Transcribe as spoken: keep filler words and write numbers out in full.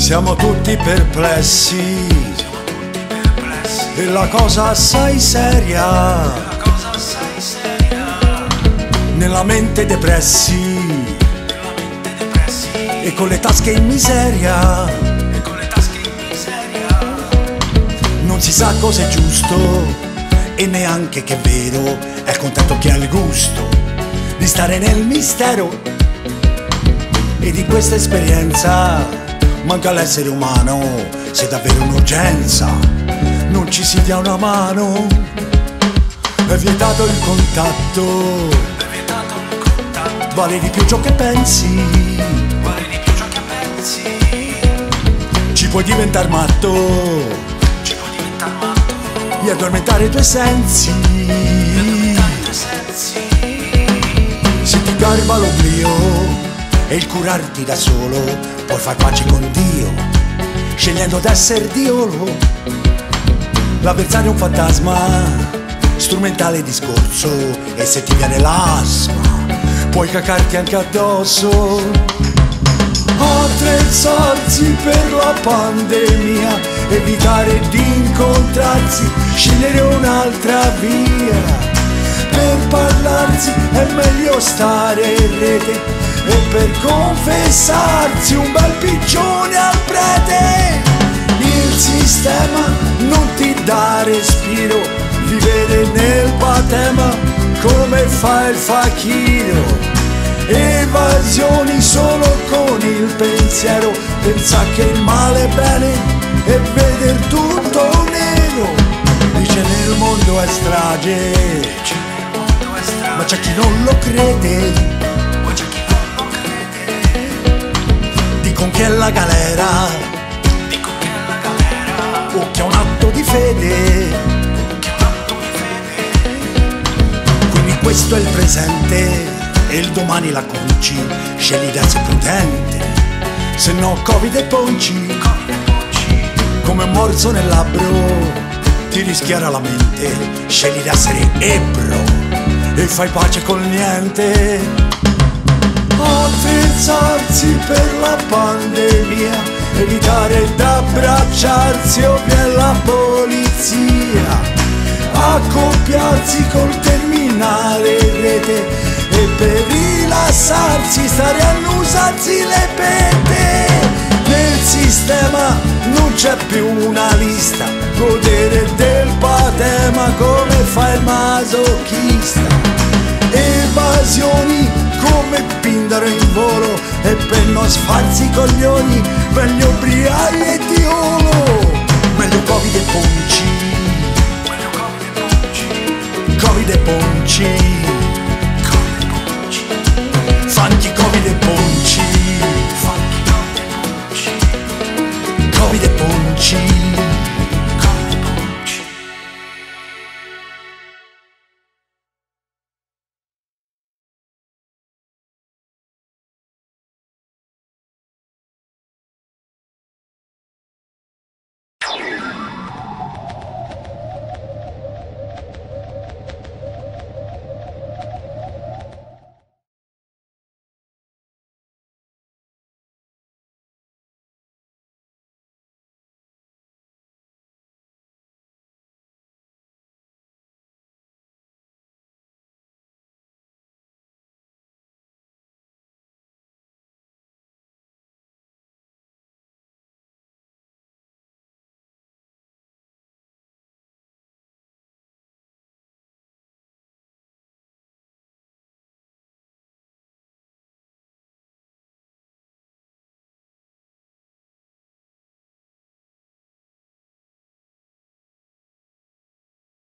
Siamo tutti perplessi, e la cosa assai seria, nella mente depressi, e con le tasche in miseria, non si sa cosa è giusto e neanche che è vero, è contento chi ha il gusto di stare nel mistero. E di questa esperienza manca l'essere umano, se davvero un'urgenza non ci si dia una mano. È vietato il contatto, vale di più ciò che pensi, ci puoi diventare matto, e addormentare i tuoi sensi. Se ti garba l'oblio e il curarti da solo, puoi far pace con Dio, scegliendo d'essere Diolo. L'avversario è un fantasma, strumentale discorso, e se ti viene l'asma, puoi cacarti anche addosso. Attrezzarsi per la pandemia, evitare di incontrarsi, scegliere un'altra via. Per parlarsi è meglio stare in rete, e per confessarsi un bel piccione al prete. Il sistema non ti dà respiro, vivere nel patema come fa il fakiro. Evasioni solo con il pensiero, pensa che il male è bene e veder tutto nero. Dice nel mondo è strage, ma c'è chi non lo crede. Dicono che è la galera, o che è un atto di fede. Quindi questo è il presente, e il domani la conci. Scegli di essere prudente, se no Covid e ponci. Come un morso nel labbro ti rischiara la mente, scegli di essere ebbro e fai pace col niente. Attrezzarsi per la pandemia, evitare d'abbracciarsi o per la polizia. Accoppiarsi col terminale in rete, e per rilassarsi stare a annusarsi le pette. Nel sistema non c'è più una lista, godere del patema come fa il masochista. Evasioni come Pindaro in volo, e per non sfarsi i coglioni meglio ubriachi e diolo.